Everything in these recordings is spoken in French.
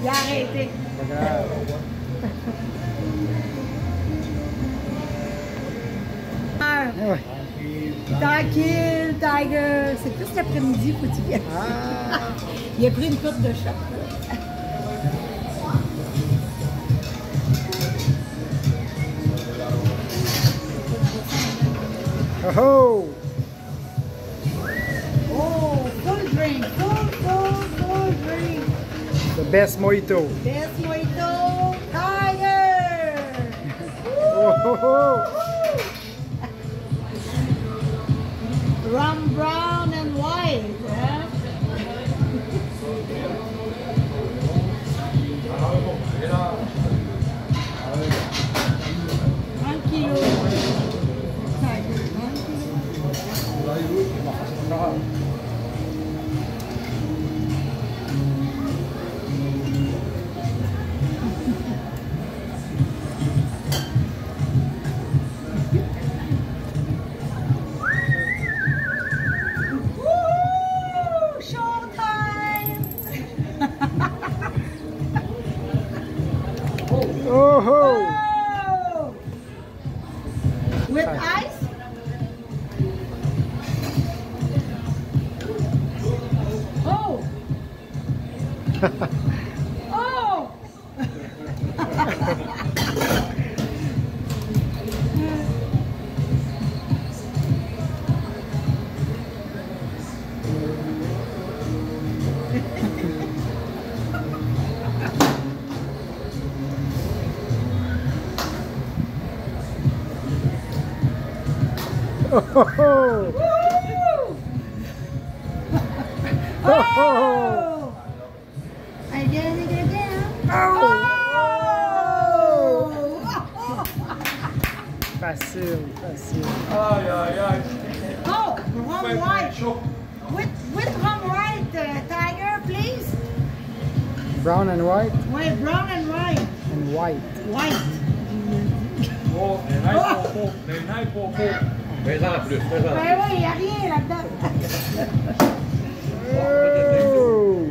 Il a arrêté. Pas grave. Ouais. Tranquille, Tiger. C'est plus l'après-midi, faut que tu viennes. Ah. Il a pris une coupe de choc. Oh oh! Oh, full drink, full drink. The best mojito. Best mojito, Tiger. Oh, oh, oh. Rum brown and white, yeah? Un kilo. Tiger, 1 kilo. Oh, oh. Oh! With ice? Oh! Oh! Oh, oh, oh. Oh! I gotta get down. Oh! Facile, facile. Aïe, aïe, aïe. Oh, rum white. Chaud. With rum white, Tiger, please. Brown and white Wait, brown and white. and white. White. Oh, les nains pour les nains pour Fais-en plus, fais-en Ben plus. oui, il n'y a rien là-dedans. Oh.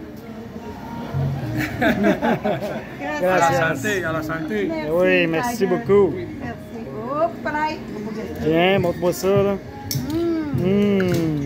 À la Gracias. santé, à la santé. Oui, merci beaucoup. Merci. Hop, pareil. Tiens, montre-moi ça, là. Mm. Mmh.